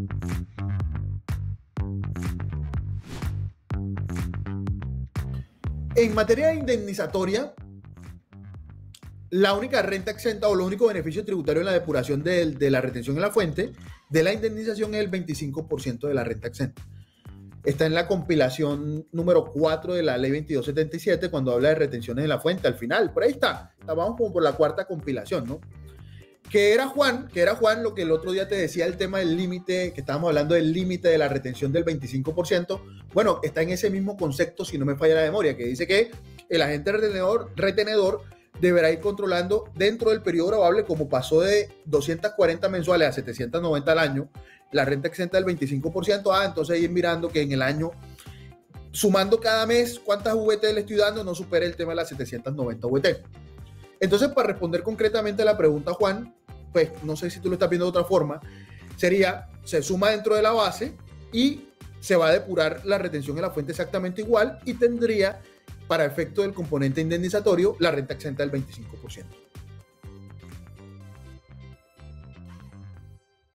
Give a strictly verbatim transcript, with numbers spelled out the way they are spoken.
En materia indemnizatoria, la única renta exenta o el único beneficio tributario en la depuración de, de la retención en la fuente de la indemnización es el veinticinco por ciento de la renta exenta. Está en la compilación número cuatro de la ley veintidós setenta y siete cuando habla de retenciones en la fuente, al final, por ahí está, vamos como por la cuarta compilación, ¿no? Que era Juan, que era Juan lo que el otro día te decía el tema del límite, que estábamos hablando del límite de la retención del veinticinco por ciento, bueno, está en ese mismo concepto, si no me falla la memoria, que dice que el agente retenedor, retenedor deberá ir controlando dentro del periodo grabable, como pasó de doscientas cuarenta mensuales a setecientos noventa al año, la renta exenta del veinticinco por ciento, ah, entonces ir mirando que en el año, sumando cada mes cuántas V T le estoy dando, no supere el tema de las setecientos noventa V T. Entonces, para responder concretamente a la pregunta, Juan, pues no sé si tú lo estás viendo de otra forma, sería, se suma dentro de la base y se va a depurar la retención en la fuente exactamente igual y tendría, para efecto del componente indemnizatorio, la renta exenta del veinticinco por ciento.